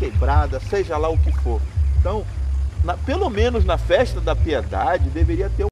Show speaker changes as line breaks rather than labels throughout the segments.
quebrada, seja lá o que for. Então, pelo menos na festa da Piedade, deveria ter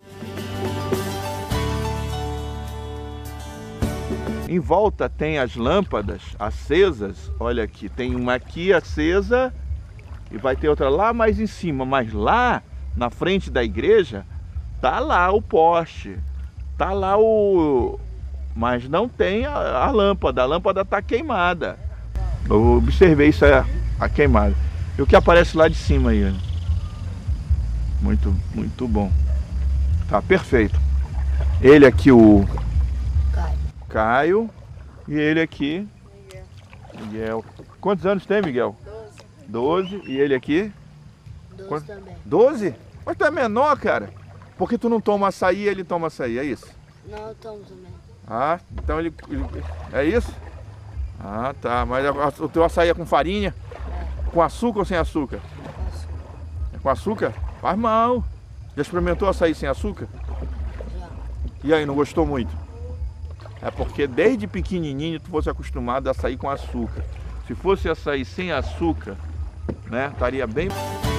Em volta tem as lâmpadas acesas. Olha aqui, tem uma aqui acesa e vai ter outra lá mais em cima. Mas lá na frente da igreja tá lá o poste, tá lá o... Mas não tem a lâmpada tá queimada. Eu observei isso aí, a queimada. E o que aparece lá de cima aí? Muito, muito bom. Tá perfeito. Ele aqui, o Caio, e ele aqui, Miguel. Quantos anos tem, Miguel? 12. E ele aqui?
12 também.
12? Mas tu é menor, cara. Porque tu não toma açaí e ele toma açaí, é isso?
Não, eu tomo também.
Ah, então ele... É isso? Ah, tá. Mas o teu açaí é com farinha?
É.
Com açúcar ou sem açúcar?
Faço.
É com açúcar? Faz mal. Já experimentou açaí sem açúcar?
Já.
E aí, não gostou muito? É porque desde pequenininho tu fosse acostumado a açaí com açúcar. Se fosse açaí sem açúcar, né, estaria bem...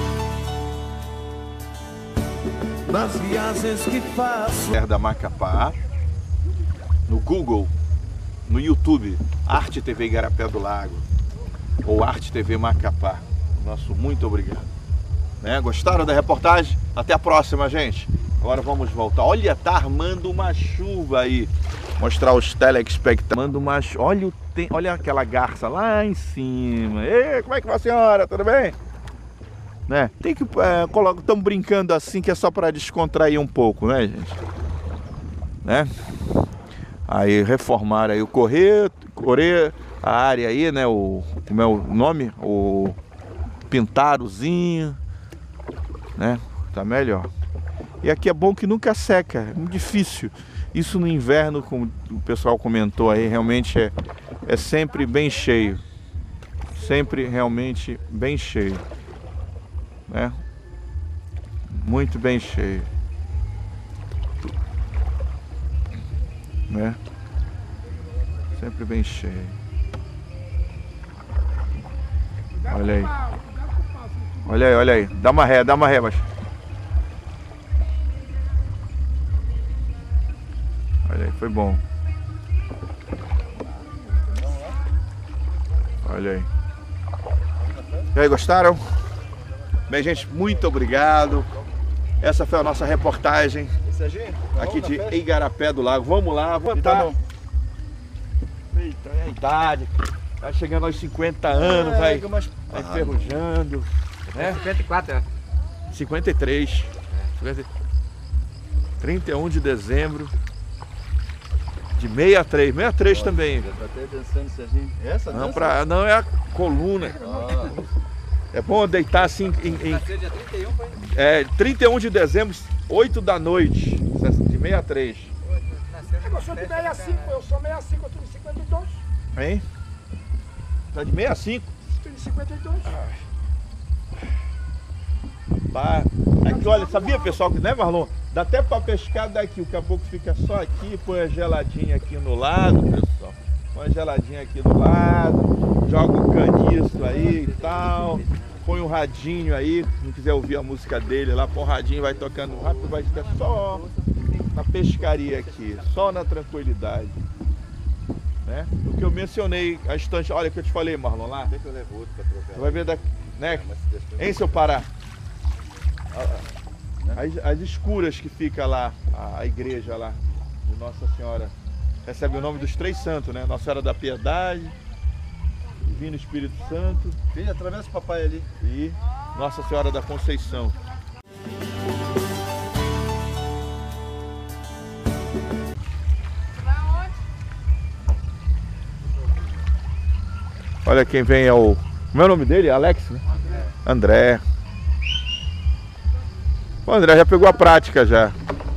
Nas viagens que faço
da Macapá, no Google, no YouTube, Arte TV Igarapé do Lago, ou Arte TV Macapá. Nosso muito obrigado. Né? Gostaram da reportagem? Até a próxima, gente. Agora vamos voltar. Olha, tá armando uma chuva aí. Mostrar os telespectadores. Olha aquela garça lá em cima. Ei, como é que vai, senhora? Tudo bem? Né? Tem que estamos brincando assim, que é só para descontrair um pouco, né, gente? Né? Aí reformaram aí o correr a área aí, né? Como é o nome? O pintarozinho, né? Tá melhor. E aqui é bom que nunca seca, é muito difícil. Isso no inverno, como o pessoal comentou aí, realmente é sempre bem cheio. Sempre realmente bem cheio. Né? Muito bem cheio. Né? Sempre bem cheio. Olha aí. Olha aí. Dá uma ré, baixo. Olha aí, foi bom. Olha aí. E aí, gostaram? Bem, gente, muito obrigado. Essa foi a nossa reportagem aqui de Igarapé do Lago. Vamos lá, votar. Eita, é a idade. Tá chegando aos 50 anos, vai enferrujando. Né?
54, é.
53. 31 de dezembro de 63. 63 também.
Já tá até pensando, Serginho. Essa?
Não, é a coluna. É bom deitar assim
Nasceu dia 31, foi?
31 de dezembro, 8 da noite, de 63.
Eu sou de 65, eu sou 65, eu tô de 52.
Hein? Tá de 65?
Estou de 52.
Tá. Aqui, olha, sabia, pessoal, que, né, Marlon? Dá até pra pescar daqui, daqui a pouco fica só aqui, põe a geladinha aqui no lado, pessoal. Põe a geladinha aqui do lado, joga o caniço aí e tal. Põe um radinho aí, se não quiser ouvir a música dele lá, põe um radinho, vai tocando rápido, vai ficar só na pescaria aqui, só na tranquilidade. Né? O que eu mencionei, a estante, olha o que eu te falei, Marlon, lá.
Tem que eu levo outro pra trocar.
Você vai ver daqui, né? Em seu Pará. As escuras que fica lá, a igreja lá, de Nossa Senhora, recebe o nome dos 3 santos, né? Nossa Senhora da Piedade, Divino Espírito Santo.
Filho, atravessa o papai ali.
E Nossa Senhora da Conceição. Olha quem vem é o... Como é o nome dele? Alex, né? André. O André já pegou a prática já.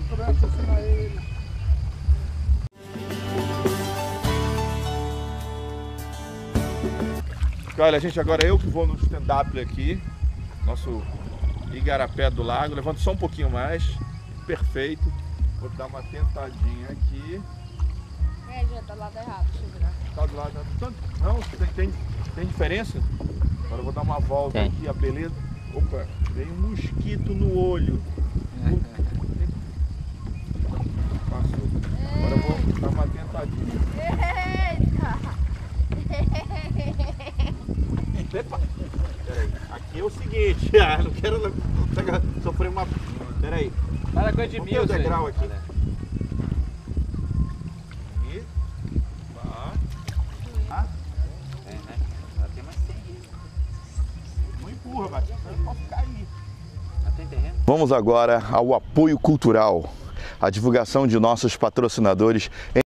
Olha, gente, agora eu que vou no stand-up aqui. Nosso Igarapé do Lago. Levanta só um pouquinho mais. Perfeito. Vou dar uma tentadinha aqui.
Já tá do lado errado, deixa eu virar.
Tá do lado... Não, tem diferença? Agora eu vou dar uma volta
Tem.
aqui, a beleza. Opa, veio um mosquito no olho. Passou. Agora eu vou dar uma tentadinha. Epa! Peraí, aqui é o seguinte, não quero sofrer uma... Peraí.
Para com de
Vamos ter o
mil,
degrau aqui.
né?
E... Vai.
né? Ela tem mais 100 aí.
Não empurra, Batista, senão eu posso cair.
Ela tem terreno?
Vamos agora ao apoio cultural, a divulgação de nossos patrocinadores.